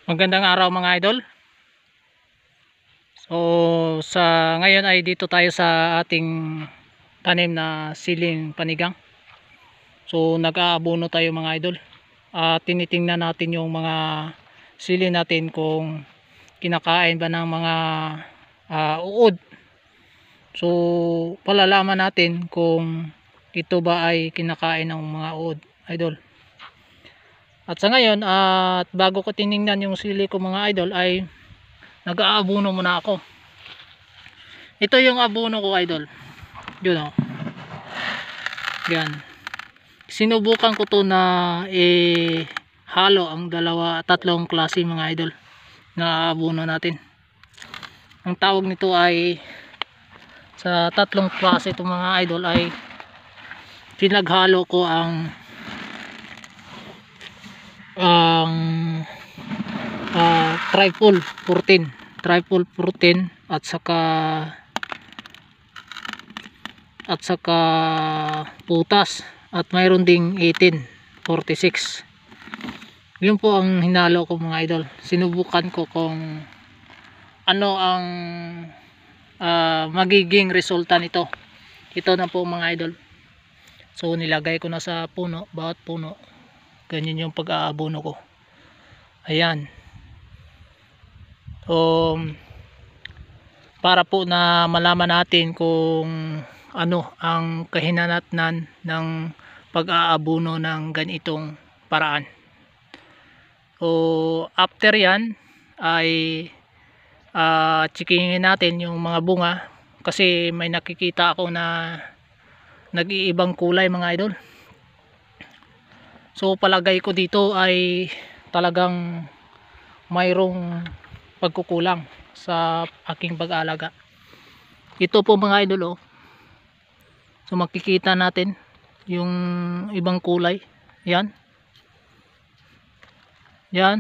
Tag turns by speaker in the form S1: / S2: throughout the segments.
S1: Magandang araw mga idol. So sa ngayon ay dito tayo sa ating tanim na siling panigang. So nag-aabono tayo mga idol. Tinitingnan natin yung mga sili natin kung kinakain ba ng mga uod. So palalaman natin kung ito ba ay kinakain ng mga uod, idol. At sa ngayon, at bago ko tiningnan yung sili ko mga idol, ay nag-aabono muna ako. Ito yung abono ko idol. Yun o. Yan. Sinubukan ko to na halo ang tatlong klase mga idol na abono natin. Ang tawag nito ay sa tatlong klase itong mga idol ay pinaghalo ko ang Trifol 14 at saka putas at mayroon ding 1846. Yun po ang hinalo ko mga idol. Sinubukan ko kung ano ang magiging resulta nito. Ito na po mga idol. So nilagay ko na sa puno, bawat puno. Ganyan yung pag-aabono ko. Ayan. Para po na malaman natin kung ano ang kahinatnan ng pag-aabono ng ganitong paraan. So after yan ay chikingin natin yung mga bunga, kasi may nakikita ako na nag-iibang kulay mga idol. So palagay ko dito ay talagang mayroong pagkukulang sa aking pag-aalaga. Ito po mga idol oh. So makikita natin yung ibang kulay. Yan. Yan.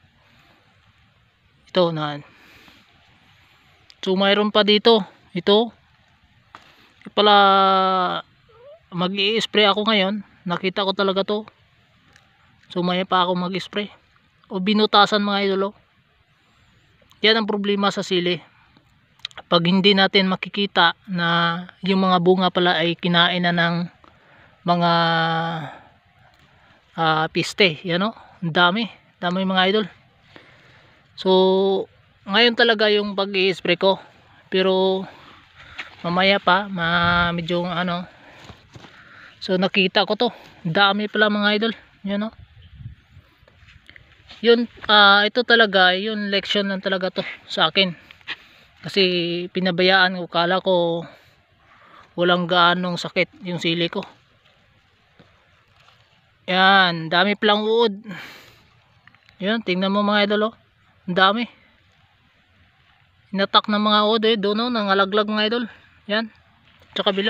S1: Ito na. So mayroon pa dito. Ito. Pala mag-i-spray ako ngayon. Nakita ko talaga to. So maya pa ako mag-spray. O binutasan mga idol oh. Yan ang problema sa sili. Pag hindi natin makikita na yung mga bunga pala ay kinain na ng mga piste, yan o, dami mga idol. So ngayon talaga yung pag-i-spray ko, pero mamaya pa medyo ano. So nakita ko to, dami pala mga idol, yan o. Yun, ito talaga yun, leksyon lang talaga to sa akin, kasi pinabayaan ko, kala ko walang gaanong sakit yung sili ko. Yan, dami palang uod. Yan, tingnan mo mga idol oh. Ang dami. Inatak ng mga uod eh, doon oh, nangalaglag mga idol. Yan, sa kabila.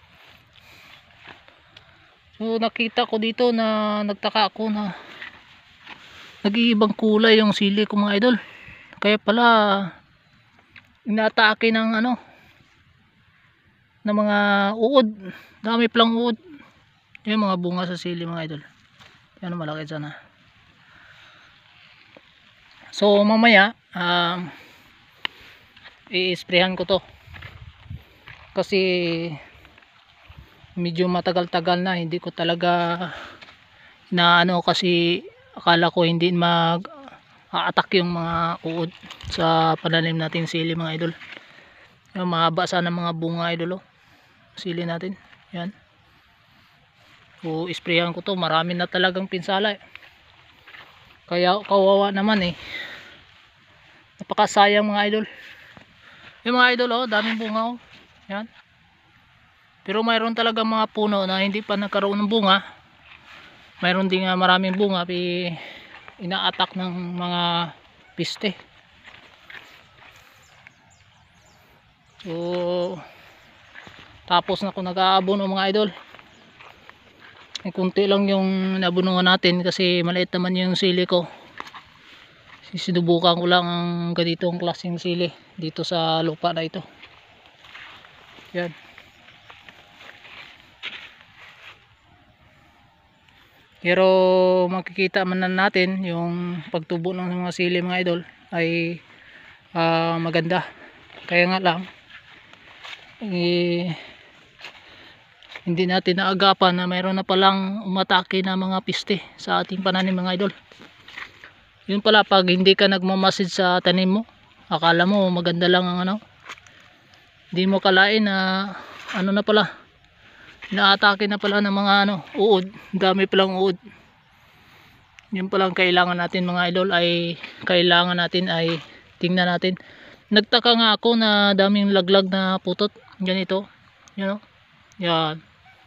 S1: So nakita ko dito na nagtaka ako na nag-iibang kulay yung sili ko mga idol. Kaya pala inaatake ng ano, ng mga uod. Dami palang uod. Yung mga bunga sa sili mga idol. Yan, malaki sana. So mamaya i-sprayhan ko to, kasi medyo matagal-tagal na hindi ko talaga inaano, kasi akala ko hindi mag-a-attack yung mga uod sa pananim natin sili mga idol. Yung mahaba sana mga bunga idol oh, sili natin. Yan. So isprayan ko to, marami na talagang pinsala eh. Kaya kawawa naman eh, napakasayang mga idol. Yung mga idol oh, daming bunga oh. Yan. Pero mayroon talaga mga puno na hindi pa nagkaroon ng bunga. Mayroon din maraming bunga, ina-attack ng mga piste. So tapos na ako nag-aabono mga idol. Kunti lang yung nabunungan natin kasi maliit naman yung sili ko. Sinubukan ko lang ang ganitong klaseng sili dito sa lupa na ito. Yan. Pero makikita man na natin yung pagtubo ng mga sili mga idol ay maganda. Kaya nga lang hindi natin naagapan na mayroon na palang umatake na mga piste sa ating pananim mga idol. Yun pala, pag hindi ka nagmamasid sa tanim mo, akala mo maganda lang ang ano, hindi mo kalain na ano na pala, inaatake na pala ng mga ano, uod. Dami palang uod. Yun palang kailangan natin mga idol, ay kailangan natin ay tingnan natin. Nagtaka nga ako na daming laglag na putot ganito, yun o, yan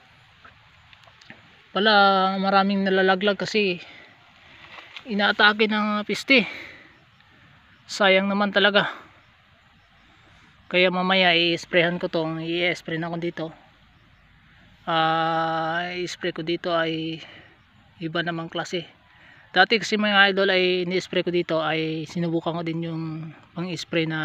S1: pala, maraming nalalaglag kasi inaatake ng piste. Sayang naman talaga. Kaya mamaya i-sprayhan ko tong, i-spray na ko dito. I-spray ko dito ay iba namang klase. Dati kasi mga idol ay ni-spray ko dito ay sinubukan ko din yung pang-spray na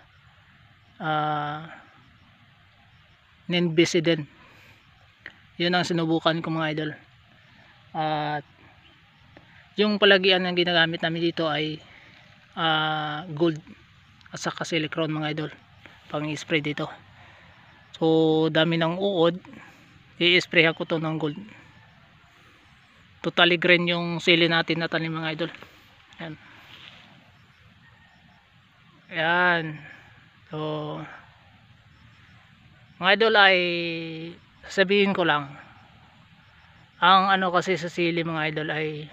S1: Nenbiciden. Yun ang sinubukan ko mga idol. At yung palagian ng ginagamit namin dito ay gold at saka silicone mga idol, pang-spray dito. So dami ng uod, i-sprayhan ko to ng gold. Totally green yung sili natin na tanim mga idol. Yan. Yan. So mga idol ay sabihin ko lang, ang ano kasi sa sili mga idol ay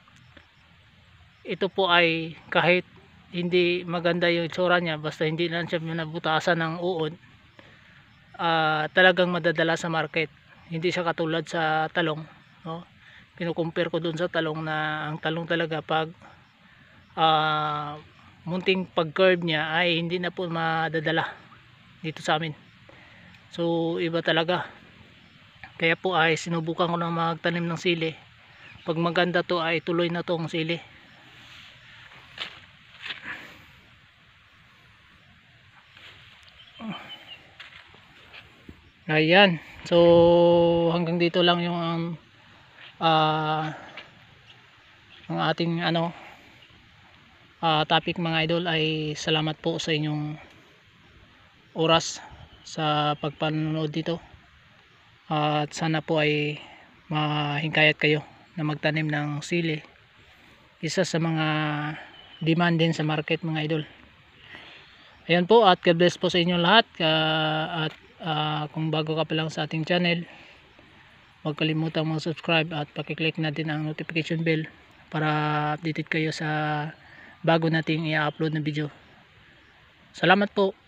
S1: ito po ay kahit hindi maganda yung itsura niya, basta hindi lang siya nabutasan ng uod, talagang madadala sa market. Hindi siya katulad sa talong, no? Kinukumpare ko dun sa talong na ang talong talaga pag munting pag curve niya ay hindi na po madadala dito sa amin. So iba talaga. Kaya po ay sinubukan ko na magtanim ng sili. Pag maganda to ay tuloy na tong sili. Ayan. So hanggang dito lang yung ang ating ano topic mga idol. Ay salamat po sa inyong oras sa pagpanonood dito. At sana po ay mahingkayat kayo na magtanim ng sili. Isa sa mga demand din sa market mga idol. Ayan po, at God bless po sa inyong lahat. At kung bago ka pa lang sa ating channel, huwag kalimutang mag-subscribe at pakiclick natin ang notification bell para updated kayo sa bago nating i-upload na video. Salamat po.